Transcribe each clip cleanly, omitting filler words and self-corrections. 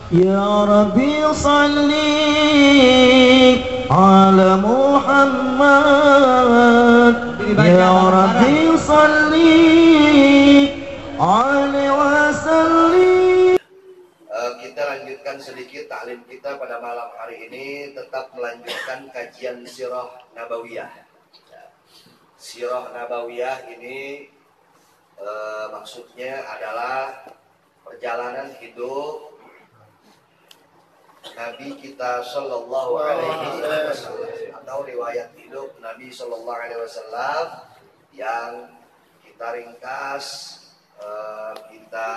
يا ربي صلي على محمد يا ربي صلي عليه وسلم. Kita lanjutkan sedikit taklim kita pada malam hari ini, tetap melanjutkan kajian Sirah Nabawiyah. Sirah Nabawiyah ini maksudnya adalah perjalanan hidup Nabi kita Shallallahu Alaihi Wasallam, atau riwayat hidup Nabi Shallallahu Alaihi Wasallam yang kita ringkas, kita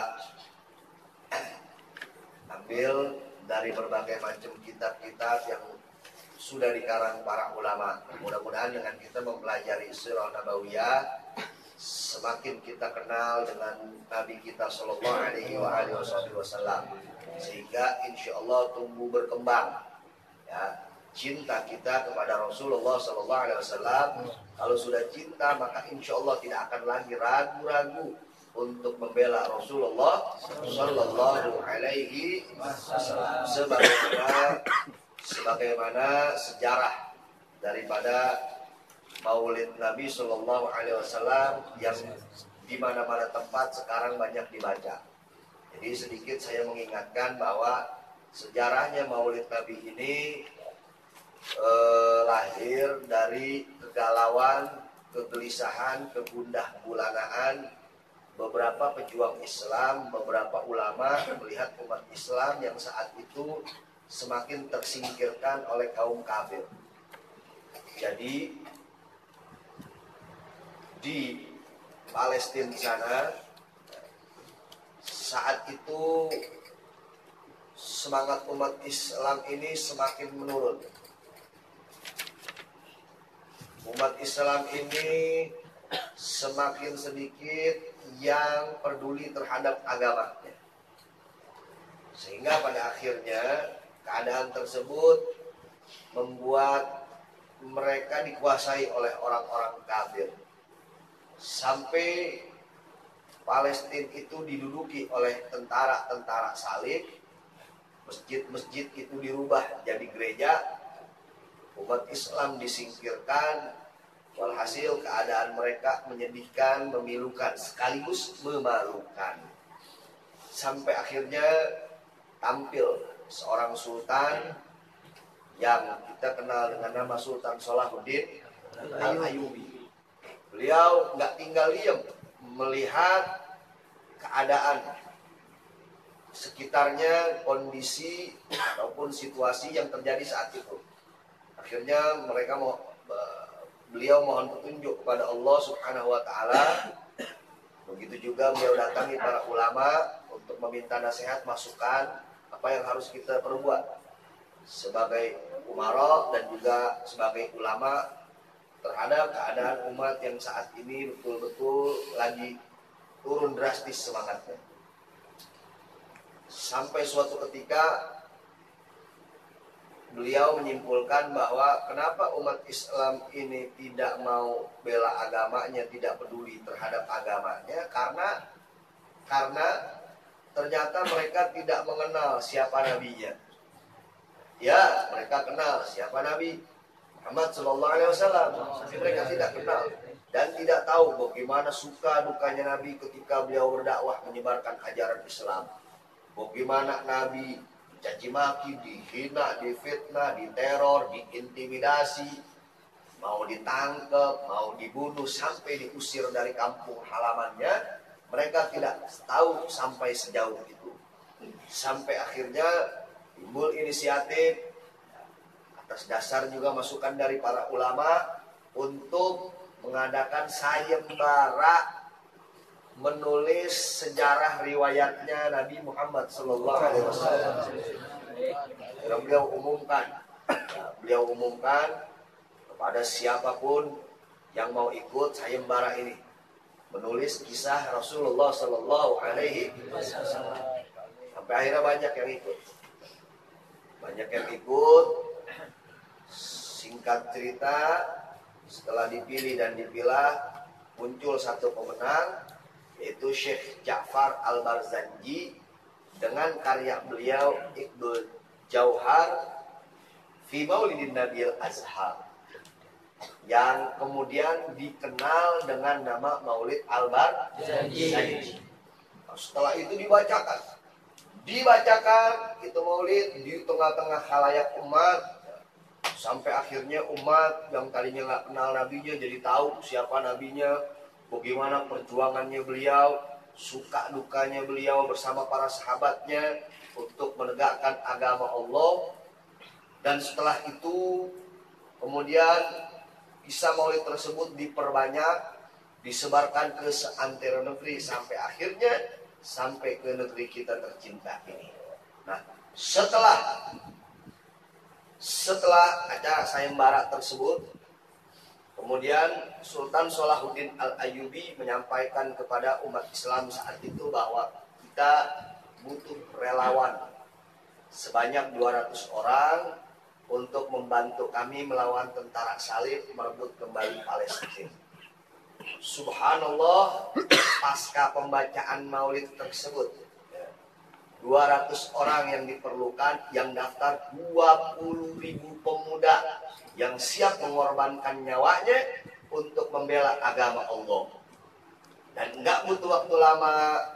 ambil dari berbagai macam kitab-kitab yang sudah dikarang para ulama. Mudah-mudahan dengan kita mempelajari Sirah Nabawiyah, semakin kita kenal dengan Nabi kita Shallallahu Alaihi Wasallam, sehingga insya Allah tumbuh berkembang ya cinta kita kepada Rasulullah Shallallahu Alaihi Wasallam. Kalau sudah cinta, maka insya Allah tidak akan lagi ragu-ragu untuk membela Rasulullah Shallallahu Alaihi Wasallam, sebagaimana sejarah daripada Maulid Nabi Shallallahu Alaihi Wasallam yang di mana-mana tempat sekarang banyak dibaca. Jadi sedikit saya mengingatkan bahwa sejarahnya Maulid Nabi ini lahir dari kegalauan, kegelisahan, kegundah gulanaan beberapa pejuang Islam, beberapa ulama melihat umat Islam yang saat itu semakin tersingkirkan oleh kaum kafir. Jadi di Palestina sana saat itu semangat umat Islam ini semakin menurun. Umat Islam ini semakin sedikit yang peduli terhadap agamanya, sehingga pada akhirnya keadaan tersebut membuat mereka dikuasai oleh orang-orang kafir, sampai Palestina itu diduduki oleh tentara-tentara salib, masjid-masjid itu dirubah jadi gereja, umat Islam disingkirkan. Walhasil keadaan mereka menyedihkan, memilukan, sekaligus memalukan. Sampai akhirnya tampil seorang sultan yang kita kenal dengan nama Sultan Salahuddin Al-Ayyubi. Beliau nggak tinggal diam melihat keadaan sekitarnya, kondisi ataupun situasi yang terjadi saat itu. Akhirnya beliau mohon petunjuk kepada Allah Subhanahu wa Ta'ala. Begitu juga beliau datangi para ulama untuk meminta nasihat, masukan apa yang harus kita perbuat sebagai umara dan juga sebagai ulama terhadap keadaan umat yang saat ini betul-betul lagi turun drastis semangatnya. Sampai suatu ketika beliau menyimpulkan bahwa kenapa umat Islam ini tidak mau bela agamanya, tidak peduli terhadap agamanya, karena ternyata mereka tidak mengenal siapa nabinya. Ya, mereka kenal siapa Nabi Muhammad Sallallahu Alaihi Wasallam, tapi mereka tidak kenal dan tidak tahu bagaimana suka dukanya Nabi ketika beliau berdakwah menyebarkan ajaran Islam. Bagaimana Nabi dicaci maki, dihina, difitnah, diteror, diintimidasi, mau ditangkap, mau dibunuh, sampai diusir dari kampung halamannya. Mereka tidak tahu sampai sejauh itu. Sampai akhirnya timbul inisiatif atas dasar juga masukan dari para ulama untuk mengadakan sayembara menulis sejarah riwayatnya Nabi Muhammad Sallallahu Alaihi Wasallam. Beliau umumkan kepada siapapun yang mau ikut sayembara ini, menulis kisah Rasulullah Sallallahu Alaihi Wasallam. Sampai akhirnya banyak yang ikut. Singkat cerita, setelah dipilih dan dipilah, muncul satu pemenang, yaitu Syekh Ja'far Al-Barzanji dengan karya beliau Iqdul Jauhar fi Maulidin Nabil Azhar, yang kemudian dikenal dengan nama Maulid Al-Barjanji. Setelah itu dibacakan itu maulid di tengah-tengah khalayak umat, sampai akhirnya umat yang tadinya nggak kenal nabinya jadi tahu siapa nabinya, bagaimana perjuangannya beliau, suka dukanya beliau bersama para sahabatnya untuk menegakkan agama Allah. Dan setelah itu kemudian kisah maulid tersebut diperbanyak, disebarkan ke seantero negeri sampai akhirnya sampai ke negeri kita tercinta ini. Nah, setelah acara sayembara tersebut, kemudian Sultan Salahuddin Al-Ayyubi menyampaikan kepada umat Islam saat itu bahwa kita butuh relawan sebanyak 200 orang untuk membantu kami melawan tentara salib merebut kembali Palestina. Subhanallah, pasca pembacaan maulid tersebut 200 orang yang diperlukan, yang daftar 20.000 pemuda yang siap mengorbankan nyawanya untuk membela agama Allah. Dan enggak butuh waktu lama,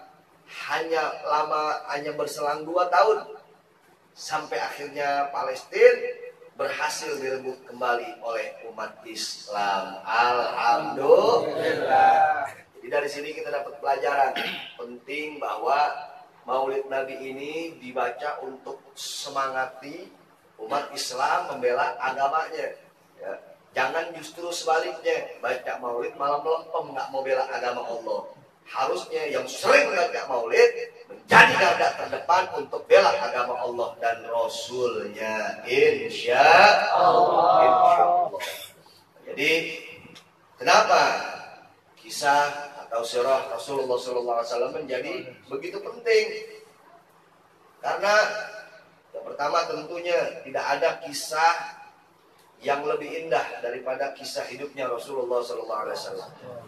hanya berselang 2 tahun sampai akhirnya Palestina berhasil direbut kembali oleh umat Islam. Alhamdulillah. Jadi dari sini kita dapat pelajaran penting bahwa Maulid Nabi ini dibaca untuk semangati umat Islam membela agamanya. Ya. Jangan justru sebaliknya, baca Maulid malah melempem, nggak mau bela agama Allah. Harusnya yang sering membaca Maulid menjadi garda terdepan untuk bela agama Allah dan Rasulnya, insya Allah. Jadi kenapa kisah atau sirah Rasulullah SAW menjadi begitu penting? Karena yang pertama tentunya tidak ada kisah yang lebih indah daripada kisah hidupnya Rasulullah SAW.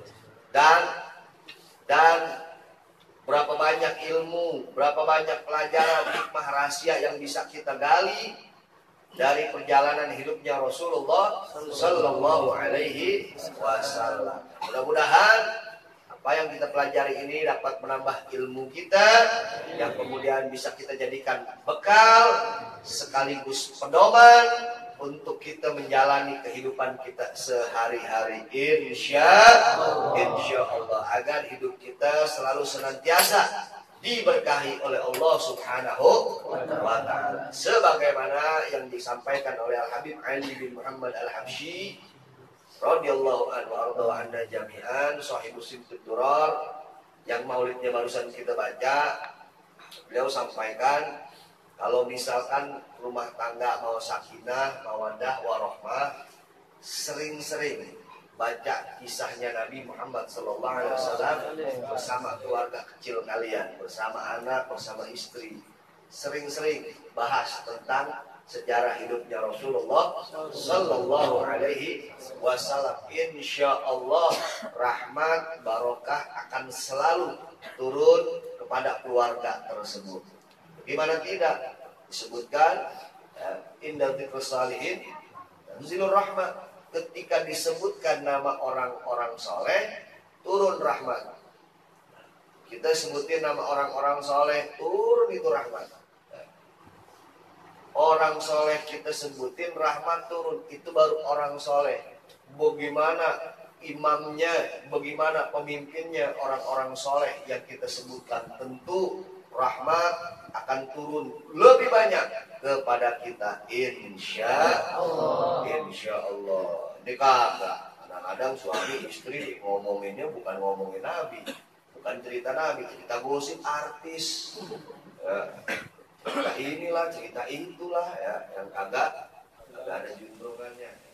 Dan berapa banyak ilmu, berapa banyak pelajaran, hikmah rahasia yang bisa kita gali dari perjalanan hidupnya Rasulullah Sallallahu Alaihi Wasallam. Mudah-mudahan apa yang kita pelajari ini dapat menambah ilmu kita, yang kemudian bisa kita jadikan bekal sekaligus pedoman untuk kita menjalani kehidupan kita sehari-hari, insya Allah, agar hidup kita selalu senantiasa diberkahi oleh Allah Subhanahu wa Ta'ala, sebagaimana yang disampaikan oleh Al-Habib Ali bin Muhammad Al-Habsyi radhiyallahu anhu wa anna jami'an, sahibus simtud durar, yang maulidnya barusan kita baca. Beliau sampaikan, kalau misalkan rumah tangga mau sakinah, mawaddah, warahmah, sering-sering baca kisahnya Nabi Muhammad SAW bersama keluarga kecil kalian, bersama anak, bersama istri. Sering-sering bahas tentang sejarah hidupnya Rasulullah Sallallahu Alaihi Wasallam. Insya Allah rahmat barokah akan selalu turun kepada keluarga tersebut. Gimana tidak disebutkan inda dzikrus salihin tanzilur rahmah, ketika disebutkan nama orang-orang soleh turun rahmat. Kita sebutin nama orang-orang soleh, turun itu rahmat. Orang soleh kita sebutin, rahmat turun, itu baru orang soleh. Bagaimana imamnya, bagaimana pemimpinnya orang-orang soleh yang kita sebutkan, tentu rahmat akan turun lebih banyak kepada kita, insya Allah. Insya Allah. Ini kagak, kadang-kadang suami istri ngomonginnya bukan ngomongin Nabi, bukan cerita Nabi, cerita gosip artis, cerita inilah, cerita itulah, ya, yang kagak ada juntrungannya.